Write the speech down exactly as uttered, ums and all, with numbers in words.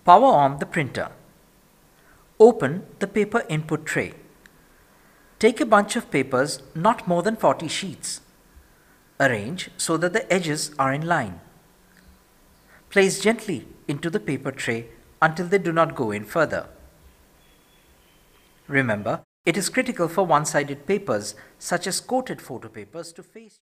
Power on the printer. Open the paper input tray. Take a bunch of papers, not more than forty sheets. Arrange so that the edges are in line. Place gently into the paper tray until they do not go in further. Remember, it is critical for one-sided papers such as coated photo papers to face